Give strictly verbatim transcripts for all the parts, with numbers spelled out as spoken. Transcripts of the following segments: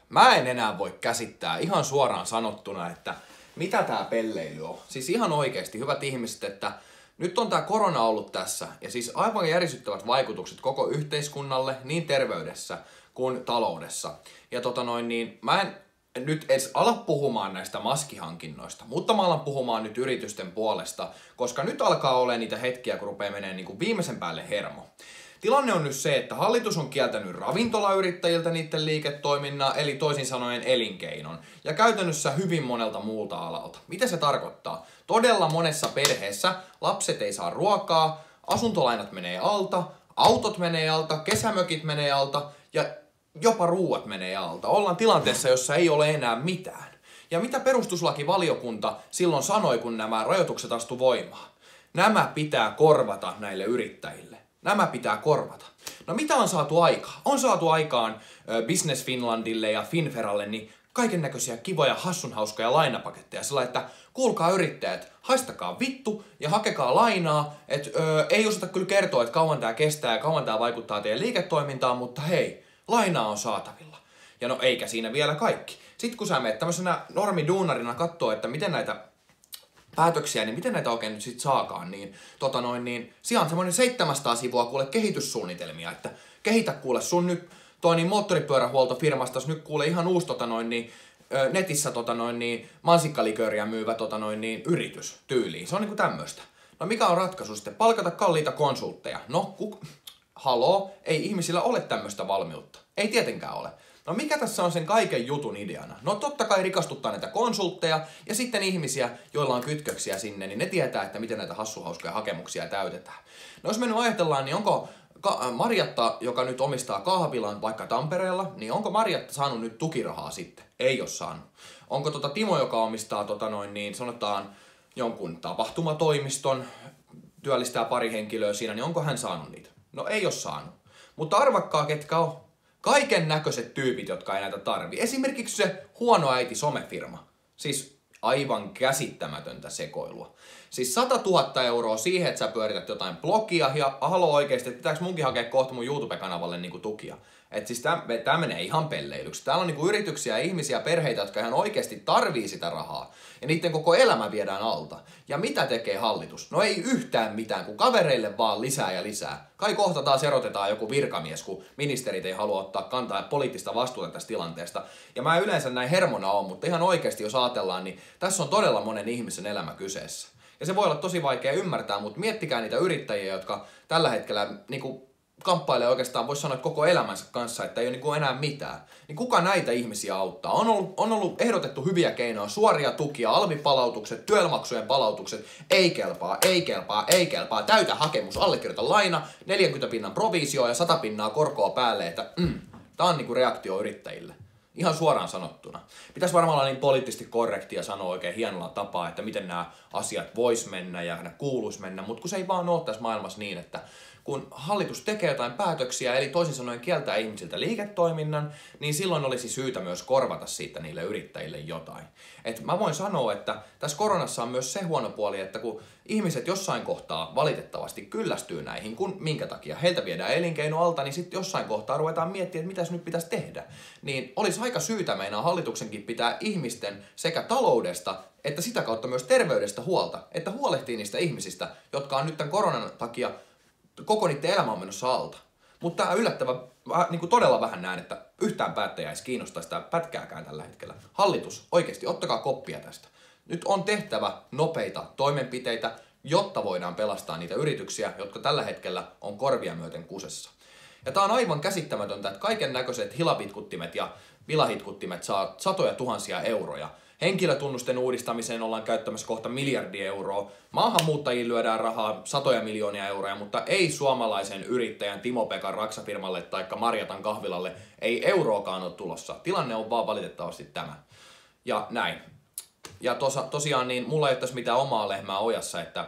mä en enää voi käsittää ihan suoraan sanottuna, että mitä tää pelleily on. Siis ihan oikeesti, hyvät ihmiset, että nyt on tää korona ollut tässä ja siis aivan järisyttävät vaikutukset koko yhteiskunnalle, niin terveydessä kuin taloudessa. Ja tota noin niin, mä en nyt edes ala puhumaan näistä maskihankinnoista, mutta mä alan puhumaan nyt yritysten puolesta, koska nyt alkaa olemaan niitä hetkiä, kun rupeaa menee niin kuin viimeisen päälle hermo. Tilanne on nyt se, että hallitus on kieltänyt ravintolayrittäjiltä niiden liiketoiminnan, eli toisin sanoen elinkeinon, ja käytännössä hyvin monelta muulta alalta. Mitä se tarkoittaa? Todella monessa perheessä lapset ei saa ruokaa, asuntolainat menee alta, autot menee alta, kesämökit menee alta, ja jopa ruuat menee alta. Ollaan tilanteessa, jossa ei ole enää mitään. Ja mitä perustuslakivaliokunta silloin sanoi, kun nämä rajoitukset astu voimaan? Nämä pitää korvata näille yrittäjille. Nämä pitää korvata. No mitä on saatu aikaan? On saatu aikaan äh, Business Finlandille ja Finferalle niin kaiken näköisiä kivoja, hassunhauskoja lainapaketteja. Sillä että kuulkaa yrittäjät, haistakaa vittu ja hakekaa lainaa. Et, äh, ei osata kyllä kertoa, että kauan tää kestää ja kauan tää vaikuttaa teidän liiketoimintaan, mutta hei, lainaa on saatavilla. Ja no eikä siinä vielä kaikki. Sitten kun sä menet tämmöisenä normiduunarina katsoo, että miten näitä päätöksiä, niin miten näitä oikein nyt sit saakaan, niin tota noin, niin siellä on semmoinen seitsemänsataa sivua kuule kehityssuunnitelmia, että kehitä kuule sun nyt toi niin moottoripyörähuoltofirmasta, nyt kuule ihan uusi tota noin, niin, netissä tota noin, niin, mansikkalikööriä myyvä tota noin, niin, yritys tyyliin. Se on niinku tämmöistä. No mikä on ratkaisu sitten? Palkata kalliita konsultteja. No, kuk... haloo, ei ihmisillä ole tämmöistä valmiutta. Ei tietenkään ole. No mikä tässä on sen kaiken jutun ideana? No totta kai rikastuttaa näitä konsultteja ja sitten ihmisiä, joilla on kytköksiä sinne, niin ne tietää, että miten näitä hassuhauskoja hakemuksia täytetään. No jos me nyt ajatellaan, niin onko Marjatta, joka nyt omistaa kahvilan vaikka Tampereella, niin onko Marjatta saanut nyt tukirahaa sitten? Ei ole saanut. Onko tota Timo, joka omistaa tota noin, niin sanotaan jonkun tapahtumatoimiston, työllistää pari henkilöä siinä, niin onko hän saanut niitä? No ei ole saanut. Mutta arvakkaa, ketkä on. Kaiken näköiset tyypit, jotka ei näitä tarvii. Esimerkiksi se huono äiti somefirma. Siis aivan käsittämätöntä sekoilua. Siis sata tuhatta euroa siihen, että sä pyörität jotain blogia ja haloo oikeesti, että pitääkö munkin hakea kohta mun YouTube-kanavalle niinku tukia. Että siis tää, tää menee ihan pelleilyksi. Täällä on niinku yrityksiä, ihmisiä, perheitä, jotka ihan oikeesti tarvii sitä rahaa. Ja niiden koko elämä viedään alta. Ja mitä tekee hallitus? No ei yhtään mitään, kun kavereille vaan lisää ja lisää. Kai kohta taas erotetaan joku virkamies, kun ministerit ei halua ottaa kantaa ja poliittista vastuuta tästä tilanteesta. Ja mä yleensä näin hermona on, mutta ihan oikeesti jos ajatellaan, niin tässä on todella monen ihmisen elämä kyseessä. Ja se voi olla tosi vaikea ymmärtää, mutta miettikää niitä yrittäjiä, jotka tällä hetkellä niinku kamppailee oikeastaan, voisi sanoa, koko elämänsä kanssa, että ei ole niinku enää mitään. Niin kuka näitä ihmisiä auttaa? On ollut, on ollut ehdotettu hyviä keinoja, suoria tukia, alvipalautukset, työmaksujen palautukset, ei kelpaa, ei kelpaa, ei kelpaa, täytä hakemus, allekirjoita laina, neljäkymmentä pinnan provisioa ja sata pinnaa korkoa päälle, että mm, tää on niinku reaktio yrittäjille. Ihan suoraan sanottuna. Pitäisi varmaan olla niin poliittisesti korrektia sanoa oikein hienolla tapaa, että miten nämä asiat vois mennä ja ne kuuluis mennä, mutta kun se ei vaan ole tässä maailmassa niin, että kun hallitus tekee jotain päätöksiä, eli toisin sanoen kieltää ihmisiltä liiketoiminnan, niin silloin olisi syytä myös korvata siitä niille yrittäjille jotain. Et mä voin sanoa, että tässä koronassa on myös se huono puoli, että kun ihmiset jossain kohtaa valitettavasti kyllästyy näihin, kun minkä takia heiltä viedään elinkeino alta, niin sitten jossain kohtaa ruvetaan miettimään, että mitäs nyt pitäisi tehdä. Niin olisi aika syytä meinaa hallituksenkin pitää ihmisten sekä taloudesta että sitä kautta myös terveydestä huolta, että huolehtii niistä ihmisistä, jotka on nyt tämän koronan takia koko niiden elämä on menossa alta. Mutta tämä yllättävä, niin kuin todella vähän näen, että yhtään päättäjää edes kiinnostaa sitä pätkääkään tällä hetkellä. Hallitus, oikeasti, ottakaa koppia tästä. Nyt on tehtävä nopeita toimenpiteitä, jotta voidaan pelastaa niitä yrityksiä, jotka tällä hetkellä on korvia myöten kusessa. Ja tää on aivan käsittämätöntä, että kaiken näköiset hilavitkuttimet ja vilahitkuttimet saa satoja tuhansia euroja. Henkilötunnusten uudistamiseen ollaan käyttämässä kohta miljardia euroa. Maahanmuuttajiin lyödään rahaa satoja miljoonia euroja, mutta ei suomalaisen yrittäjän Timo-Pekan Raksafirmalle tai Marjatan kahvilalle ei euroakaan ole tulossa. Tilanne on vaan valitettavasti tämä. Ja näin. Ja tosa, tosiaan niin mulla ei ole tässä mitään omaa lehmää ojassa, että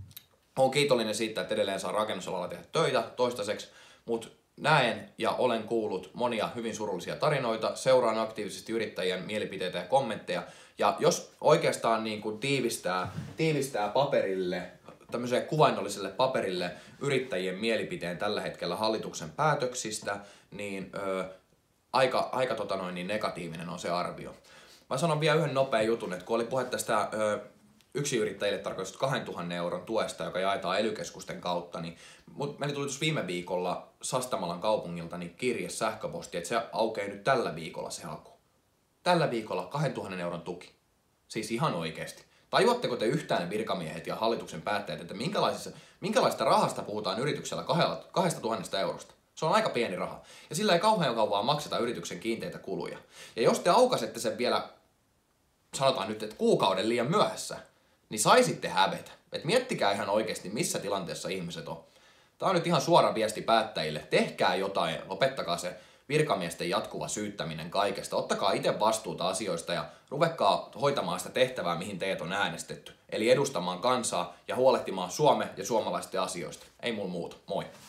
olen kiitollinen siitä, että edelleen saa rakennusalalla tehdä töitä toistaiseksi, mutta näen ja olen kuullut monia hyvin surullisia tarinoita, seuraan aktiivisesti yrittäjien mielipiteitä ja kommentteja, ja jos oikeastaan niin kuin tiivistää, tiivistää paperille, tämmöiselle kuvainnolliselle paperille yrittäjien mielipiteen tällä hetkellä hallituksen päätöksistä, niin öö, aika, aika tota noin, niin negatiivinen on se arvio. Mä sanon vielä yhden nopean jutun, että kun oli puhe tästä ö, yksinyrittäjille tarkoitusta kahdentuhannen euron tuesta, joka jaetaan ely-keskusten kautta, niin meillä tuli tuossa viime viikolla Sastamalan kaupungilta niin kirje sähköposti, että se aukeaa nyt tällä viikolla se haku. Tällä viikolla kahdentuhannen euron tuki. Siis ihan oikeasti. Tajuatteko te yhtään virkamiehet ja hallituksen päättäjät, että minkälaista rahasta puhutaan yrityksellä kahdesta tuhannesta eurosta? Se on aika pieni raha. Ja sillä ei kauhean kauan makseta yrityksen kiinteitä kuluja. Ja jos te aukasette sen vielä, sanotaan nyt, että kuukauden liian myöhässä, niin saisitte hävetä. Et miettikää ihan oikeasti, missä tilanteessa ihmiset on. Tämä on nyt ihan suora viesti päättäjille. Tehkää jotain, lopettakaa se virkamiesten jatkuva syyttäminen kaikesta. Ottakaa itse vastuuta asioista ja ruvekaa hoitamaan sitä tehtävää, mihin teet on äänestetty. Eli edustamaan kansaa ja huolehtimaan Suomen ja suomalaisten asioista. Ei mulla muuta. Moi!